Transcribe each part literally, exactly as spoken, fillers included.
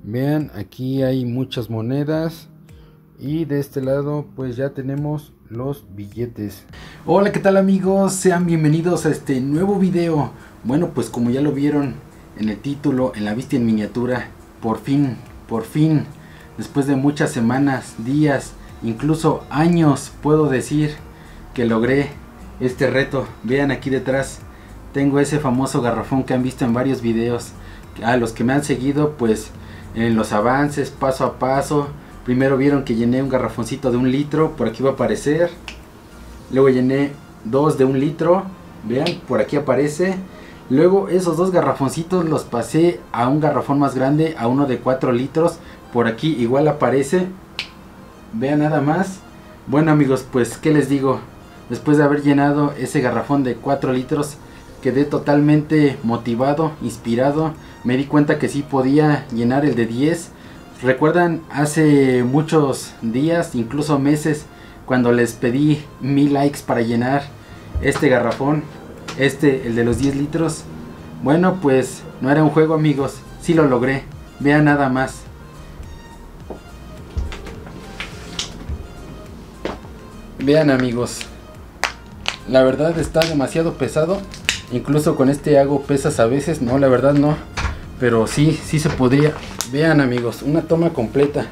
Vean, aquí hay muchas monedas y de este lado pues ya tenemos los billetes. Hola, ¿qué tal amigos? Sean bienvenidos a este nuevo video. Bueno, pues como ya lo vieron en el título, en la vista en miniatura, por fin, por fin, después de muchas semanas, días, incluso años, puedo decir que logré este reto. Vean aquí detrás, tengo ese famoso garrafón que han visto en varios videos. A los que me han seguido pues en los avances paso a paso, primero vieron que llené un garrafoncito de un litro, por aquí va a aparecer. Luego llené dos de un litro, vean, por aquí aparece. Luego esos dos garrafoncitos los pasé a un garrafón más grande, a uno de cuatro litros, por aquí igual aparece. Vean nada más. Bueno amigos, pues qué les digo, después de haber llenado ese garrafón de cuatro litros, quedé totalmente motivado, inspirado. Me di cuenta que sí podía llenar el de diez. Recuerdan hace muchos días, incluso meses, cuando les pedí mil likes para llenar este garrafón, este, el de los diez litros. Bueno, pues no era un juego amigos, sí lo logré. Vean nada más. Vean amigos, la verdad está demasiado pesado. Incluso con este hago pesas a veces, no, la verdad no, pero sí, sí se podría. Vean amigos, una toma completa.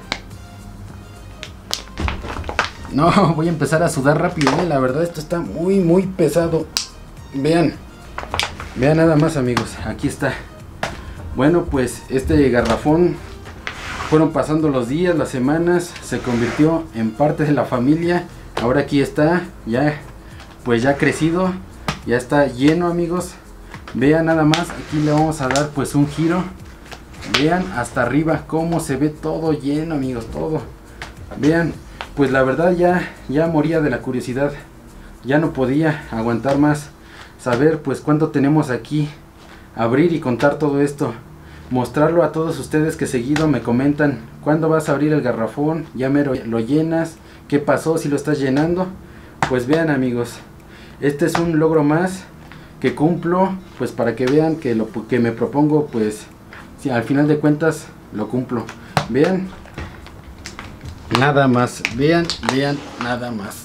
No, voy a empezar a sudar rápido, ¿eh? La verdad esto está muy muy pesado. Vean, vean nada más amigos, aquí está. Bueno, pues este garrafón, fueron pasando los días, las semanas, se convirtió en parte de la familia. Ahora aquí está, ya, pues ya crecido. Ya está lleno amigos. Vean nada más, aquí le vamos a dar pues un giro. Vean hasta arriba cómo se ve todo lleno amigos, todo. Vean, pues la verdad ya, ya moría de la curiosidad. Ya no podía aguantar más saber pues cuánto tenemos aquí. Abrir y contar todo esto. Mostrarlo a todos ustedes que seguido me comentan: ¿cuándo vas a abrir el garrafón? ¿Ya me lo llenas? ¿Qué pasó si lo estás llenando? Pues vean amigos, este es un logro más que cumplo, pues para que vean que lo que me propongo, pues si al final de cuentas lo cumplo. Vean, nada más, vean, vean, nada más.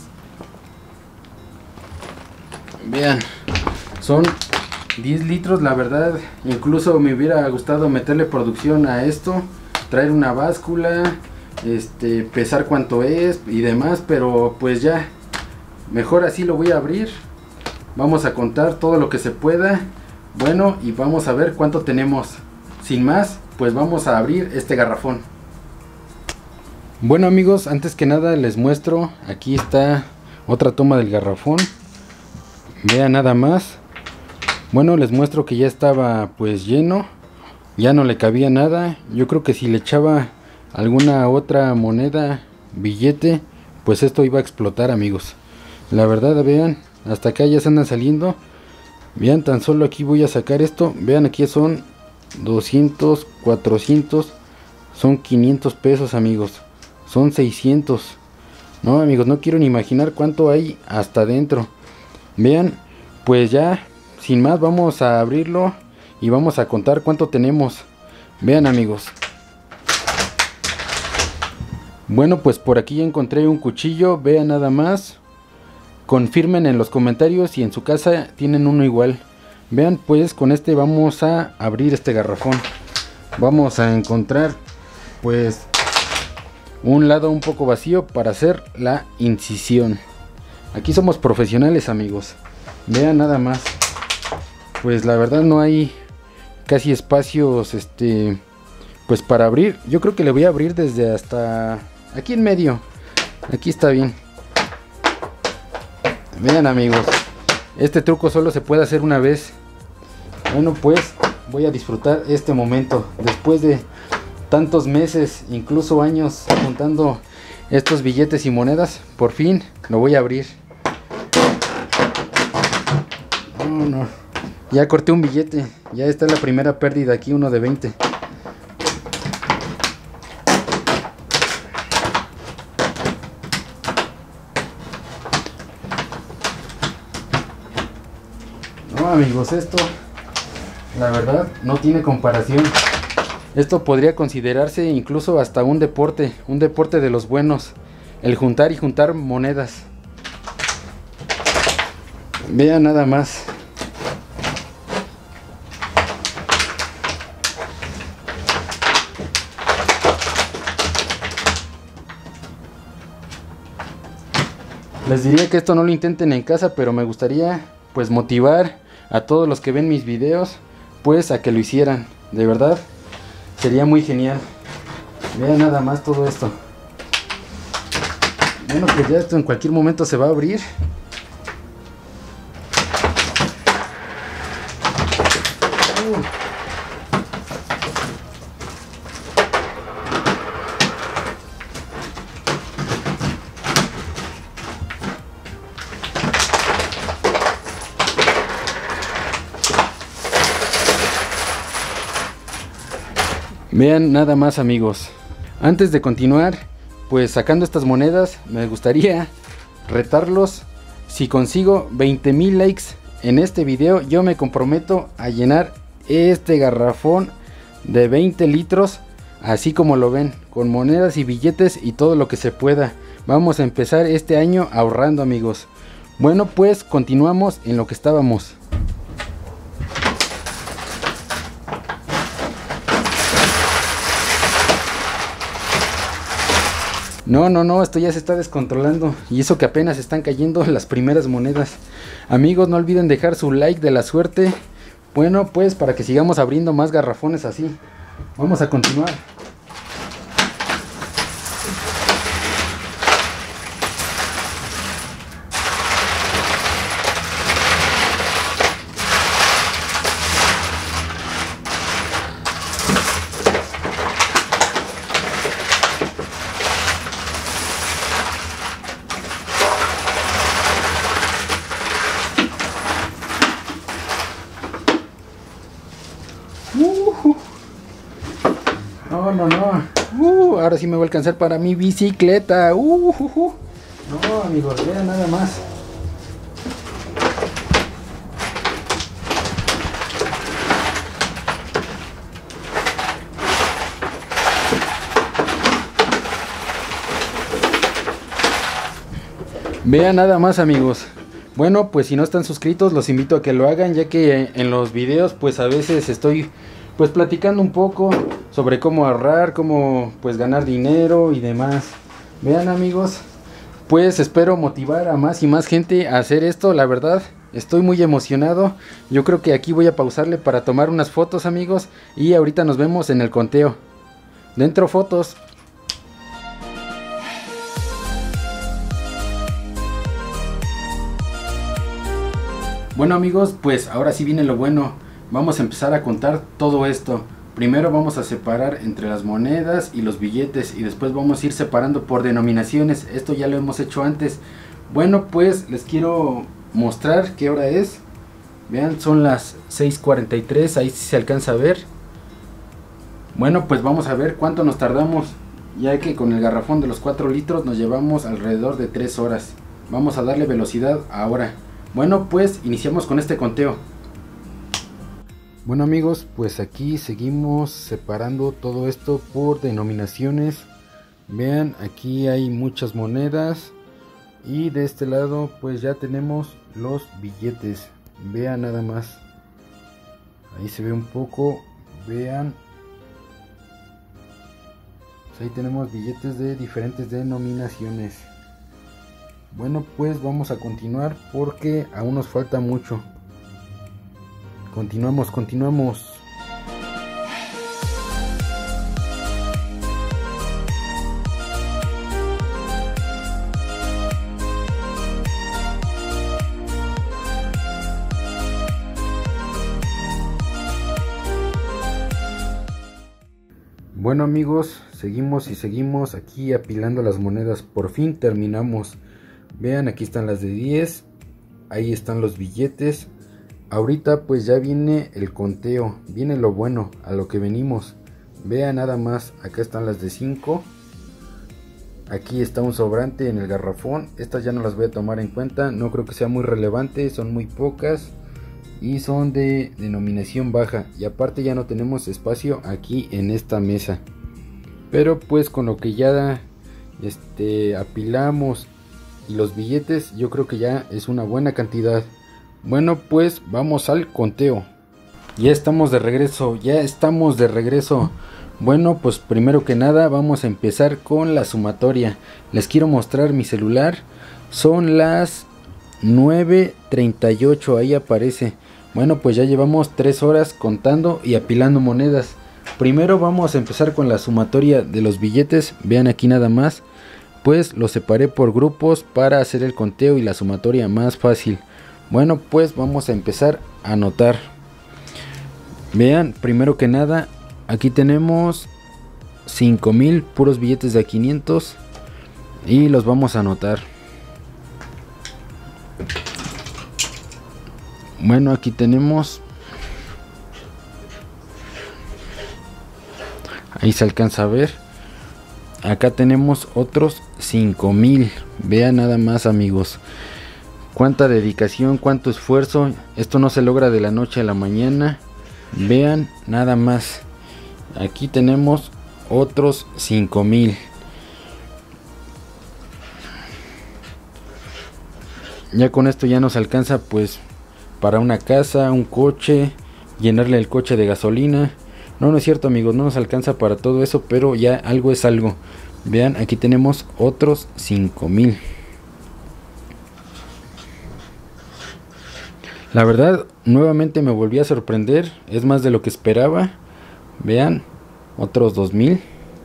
Vean, son diez litros, la verdad, incluso me hubiera gustado meterle producción a esto, traer una báscula, este, pesar cuánto es y demás, pero pues ya, mejor así lo voy a abrir. Vamos a contar todo lo que se pueda. Bueno, y vamos a ver cuánto tenemos. Sin más, pues vamos a abrir este garrafón. Bueno amigos, antes que nada les muestro. Aquí está otra toma del garrafón. Vean nada más. Bueno, les muestro que ya estaba pues lleno. Ya no le cabía nada. Yo creo que si le echaba alguna otra moneda, billete, pues esto iba a explotar amigos. La verdad, vean, hasta acá ya se andan saliendo. Vean, tan solo aquí voy a sacar esto. Vean, aquí son doscientos, cuatrocientos, son quinientos pesos amigos, son seiscientos. No amigos, no quiero ni imaginar cuánto hay hasta adentro. Vean, pues ya, sin más, vamos a abrirlo y vamos a contar cuánto tenemos. Vean amigos. Bueno, pues por aquí ya encontré un cuchillo. Vean nada más. Confirmen en los comentarios si en su casa tienen uno igual. Vean, pues con este vamos a abrir este garrafón. Vamos a encontrar pues un lado un poco vacío para hacer la incisión. Aquí somos profesionales amigos. Vean nada más. Pues la verdad no hay casi espacios este pues para abrir. Yo creo que le voy a abrir desde hasta aquí en medio. Aquí está bien. Vean amigos, este truco solo se puede hacer una vez. Bueno, pues voy a disfrutar este momento. Después de tantos meses, incluso años, juntando estos billetes y monedas, por fin lo voy a abrir. No, no. Ya corté un billete. Ya está la primera pérdida aquí, uno de veinte. No amigos, esto la verdad no tiene comparación. Esto podría considerarse incluso hasta un deporte, un deporte de los buenos, el juntar y juntar monedas. Vean nada más. Les diría que esto no lo intenten en casa, pero me gustaría pues motivar a todos los que ven mis videos pues a que lo hicieran. De verdad sería muy genial. Vean nada más todo esto. Bueno, pues ya esto en cualquier momento se va a abrir. Uh. Vean nada más, amigos. Antes de continuar pues sacando estas monedas, me gustaría retarlos. Si consigo veinte mil likes en este video, yo me comprometo a llenar este garrafón de veinte litros, así como lo ven, con monedas y billetes y todo lo que se pueda. Vamos a empezar este año ahorrando, amigos. Bueno, pues continuamos en lo que estábamos. No, no, no, esto ya se está descontrolando. Y eso que apenas están cayendo las primeras monedas. Amigos, no olviden dejar su like de la suerte. Bueno, pues para que sigamos abriendo más garrafones así. Vamos a continuar. Uh, no, no, no. Uh, ahora sí me va a alcanzar para mi bicicleta. Uh, uh, uh. No, amigos, vean nada más. Vean nada más, amigos. Bueno, pues si no están suscritos, los invito a que lo hagan, ya que en los videos pues a veces estoy pues platicando un poco sobre cómo ahorrar, cómo pues ganar dinero y demás. Vean, amigos, pues espero motivar a más y más gente a hacer esto. La verdad, estoy muy emocionado. Yo creo que aquí voy a pausarle para tomar unas fotos, amigos, y ahorita nos vemos en el conteo. Dentro fotos. Bueno, amigos, pues ahora sí viene lo bueno. Vamos a empezar a contar todo esto. Primero vamos a separar entre las monedas y los billetes, y después vamos a ir separando por denominaciones. Esto ya lo hemos hecho antes. Bueno, pues les quiero mostrar qué hora es. Vean, son las seis cuarenta y tres, ahí sí se alcanza a ver. Bueno, pues vamos a ver cuánto nos tardamos, ya que con el garrafón de los cuatro litros nos llevamos alrededor de tres horas. Vamos a darle velocidad ahora. Bueno, pues iniciamos con este conteo. Bueno, amigos, pues aquí seguimos separando todo esto por denominaciones. Vean, aquí hay muchas monedas, y de este lado pues ya tenemos los billetes. Vean nada más, ahí se ve un poco. Vean, pues ahí tenemos billetes de diferentes denominaciones. Bueno, pues vamos a continuar porque aún nos falta mucho. Continuamos, continuamos. Bueno, amigos, seguimos y seguimos aquí apilando las monedas. Por fin terminamos. Vean, aquí están las de diez, ahí están los billetes. Ahorita pues ya viene el conteo, viene lo bueno, a lo que venimos. Vean nada más, acá están las de cinco. Aquí está un sobrante en el garrafón. Estas ya no las voy a tomar en cuenta, no creo que sea muy relevante, son muy pocas. y son de denominación baja, y aparte ya no tenemos espacio aquí en esta mesa, pero pues con lo que ya este apilamos y los billetes, yo creo que ya es una buena cantidad. Bueno, pues vamos al conteo. Ya estamos de regreso, ya estamos de regreso. Bueno, pues primero que nada vamos a empezar con la sumatoria. Les quiero mostrar mi celular. Son las nueve treinta y ocho, ahí aparece. Bueno, pues ya llevamos tres horas contando y apilando monedas. Primero vamos a empezar con la sumatoria de los billetes. Vean aquí nada más, pues los separé por grupos para hacer el conteo y la sumatoria más fácil. Bueno, pues vamos a empezar a anotar. Vean, primero que nada, aquí tenemos cinco mil puros billetes de quinientos y los vamos a anotar. Bueno, aquí tenemos, ahí se alcanza a ver, acá tenemos otros cinco mil. Vean nada más, amigos, cuánta dedicación, cuánto esfuerzo. Esto no se logra de la noche a la mañana. Vean nada más, aquí tenemos otros cinco mil. Ya con esto ya nos alcanza pues para una casa, un coche, llenarle el coche de gasolina. No, no es cierto, amigos, no nos alcanza para todo eso, pero ya algo es algo. Vean, aquí tenemos otros cinco mil. La verdad, nuevamente me volví a sorprender, es más de lo que esperaba. Vean, otros dos mil.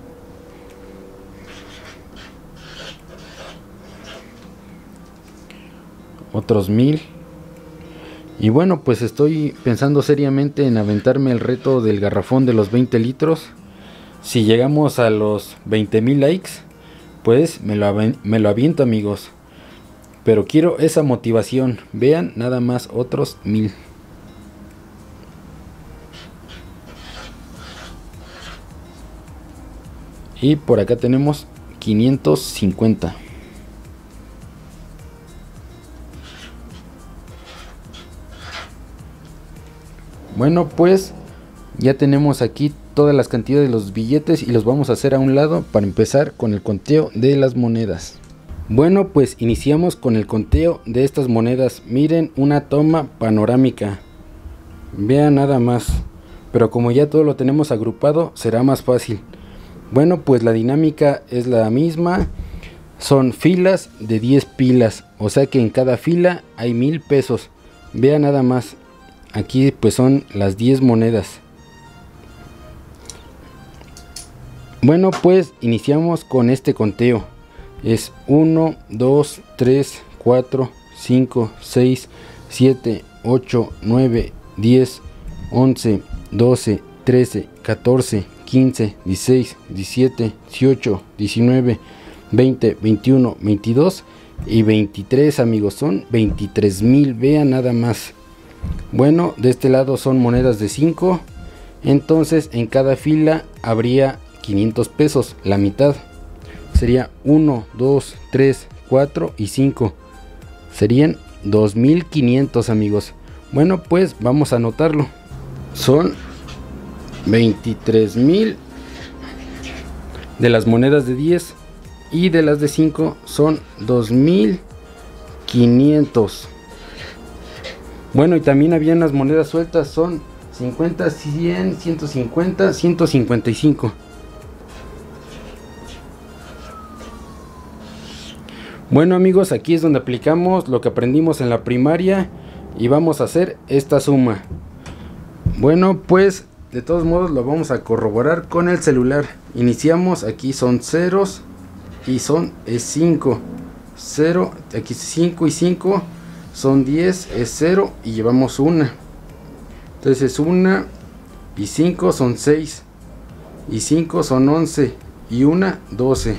Otros mil. Y bueno, pues estoy pensando seriamente en aventarme el reto del garrafón de los veinte litros. Si llegamos a los veinte mil likes, pues me lo, me lo aviento, amigos. Pero quiero esa motivación. Vean nada más, otros mil. Y por acá tenemos quinientos cincuenta. Bueno, pues ya tenemos aquí todas las cantidades de los billetes y los vamos a hacer a un lado para empezar con el conteo de las monedas. Bueno, pues iniciamos con el conteo de estas monedas. Miren, una toma panorámica. Vean nada más. Pero como ya todo lo tenemos agrupado, será más fácil. Bueno, pues la dinámica es la misma. Son filas de diez pilas. O sea que en cada fila hay mil pesos. Vean nada más. Aquí pues son las diez monedas. Bueno, pues iniciamos con este conteo. Es uno, dos, tres, cuatro, cinco, seis, siete, ocho, nueve, diez, once, doce, trece, catorce, quince, dieciséis, diecisiete, dieciocho, diecinueve, veinte, veintiuno, veintidós y veintitrés, amigos. Son veintitrés mil. Vean nada más. Bueno, de este lado son monedas de cinco. Entonces en cada fila habría quinientos pesos, la mitad. Sería uno, dos, tres, cuatro y cinco. Serían dos mil quinientos, amigos. Bueno, pues vamos a anotarlo. Son veintitrés mil de las monedas de diez, y de las de cinco son dos mil quinientos. Bueno, y también habían las monedas sueltas, son cincuenta, cien, ciento cincuenta, ciento cincuenta y cinco. Bueno, amigos, aquí es donde aplicamos lo que aprendimos en la primaria y vamos a hacer esta suma. Bueno, pues de todos modos lo vamos a corroborar con el celular. Iniciamos, aquí son ceros y son es cinco. cero, aquí cinco y cinco son diez, es cero y llevamos una. Entonces una y cinco son seis, y cinco son once, y una doce.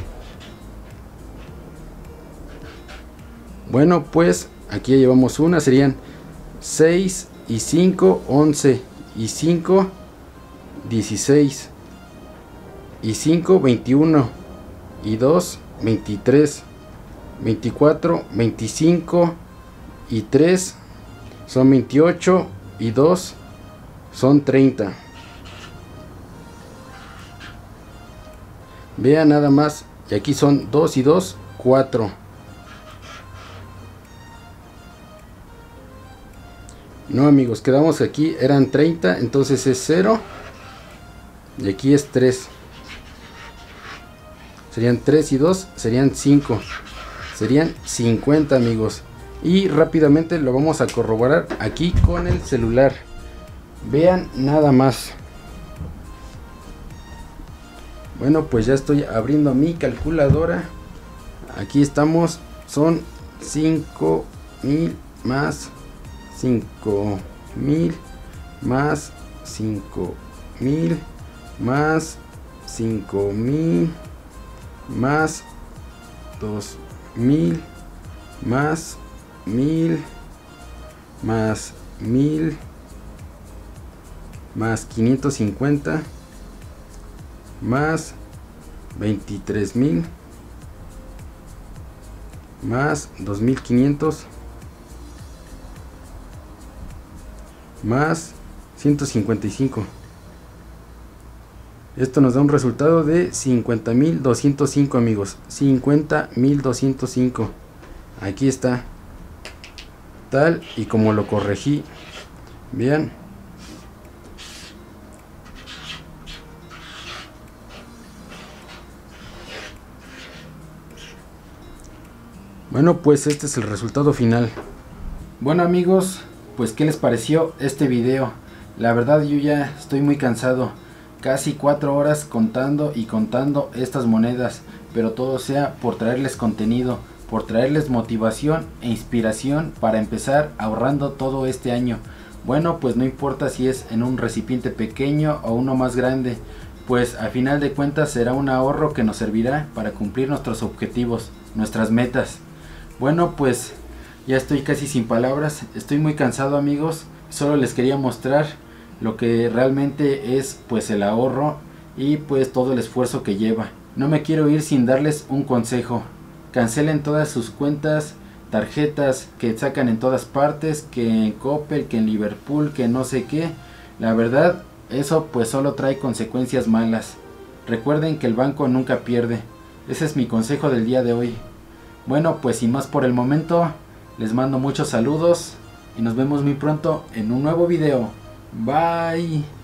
Bueno, pues aquí ya llevamos una, serían seis y cinco, once, y cinco, dieciséis, y cinco, veintiuno, y dos, veintitrés, veinticuatro, veinticinco, y tres son veintiocho, y dos son treinta. Vean nada más, y aquí son dos y dos, cuatro. No amigos, quedamos aquí, eran treinta, entonces es cero. Y aquí es tres. Serían tres y dos, serían cinco. Serían cincuenta amigos. Y rápidamente lo vamos a corroborar aquí con el celular. Vean nada más. Bueno, pues ya estoy abriendo mi calculadora. Aquí estamos, son cinco mil más cinco mil más cinco mil más cinco mil más dos mil más mil más mil más quinientos cincuenta más veintitrés mil más dos mil quinientos más ciento cincuenta y cinco. Esto nos da un resultado de cincuenta mil doscientos cinco amigos. cincuenta mil doscientos cinco. Aquí está. Tal y como lo corregí. Vean. Bueno, pues este es el resultado final. Bueno amigos, pues ¿qué les pareció este video? La verdad yo ya estoy muy cansado. Casi cuatro horas contando y contando estas monedas. Pero todo sea por traerles contenido, por traerles motivación e inspiración para empezar ahorrando todo este año. Bueno, pues no importa si es en un recipiente pequeño o uno más grande. Pues a final de cuentas será un ahorro que nos servirá para cumplir nuestros objetivos, nuestras metas. Bueno, pues ya estoy casi sin palabras, estoy muy cansado amigos, solo les quería mostrar lo que realmente es pues el ahorro y pues todo el esfuerzo que lleva. No me quiero ir sin darles un consejo: cancelen todas sus cuentas, tarjetas que sacan en todas partes, que en Coppel, que en Liverpool, que no sé qué. La verdad, eso pues solo trae consecuencias malas. Recuerden que el banco nunca pierde. Ese es mi consejo del día de hoy. Bueno, pues sin más por el momento, les mando muchos saludos y nos vemos muy pronto en un nuevo video. Bye.